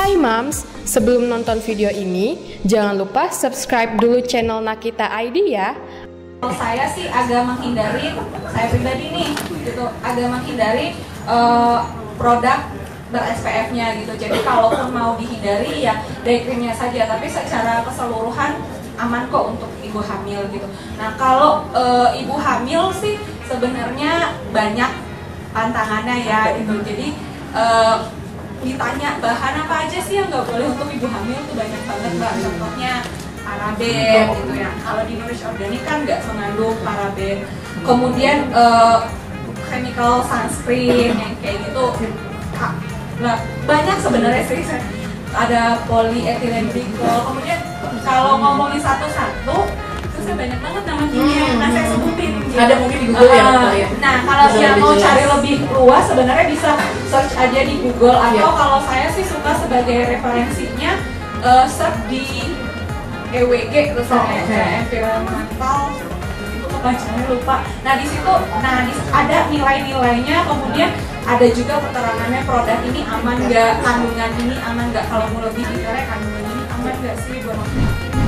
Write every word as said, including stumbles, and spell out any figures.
Hai Mams, sebelum nonton video ini, jangan lupa subscribe dulu channel Nakita I D ya. Kalau saya sih agak menghindari, saya pribadi nih, gitu, agak menghindari uh, produk ber-S P F-nya gitu. Jadi kalaupun mau dihindari ya day cream-nya saja, tapi secara keseluruhan aman kok untuk ibu hamil gitu. Nah kalau uh, ibu hamil sih sebenarnya banyak tantangannya ya gitu. Jadi uh, ditanya bahan apa aja sih yang nggak boleh untuk ibu hamil tuh banyak banget mbak. Contohnya paraben gitu ya. Kalau di Nourish Organic kan nggak mengandung paraben. Kemudian uh, chemical sunscreen yang kayak gitu. Nah, banyak sebenarnya sih. Ada polyethylene glycol. Kemudian kalau ngomongin satu-satu, saya banyak banget nama kimia yang nah, saya sebutin. Gitu. Ada mungkin di Google uh, ya? Nah, kalau yang mau cari lebih luas sebenarnya bisa search aja di Google atau yeah. Kalau saya sih suka sebagai referensinya uh, search di E W G terus oh, okay. Kayak environmental itu kebacanya lupa. Nah, di situ nah di, ada nilai-nilainya, kemudian ada juga keterangannya produk ini aman nggak, kandungan ini aman nggak, kalau mau lebih detailnya kandungan ini aman nggak sih buat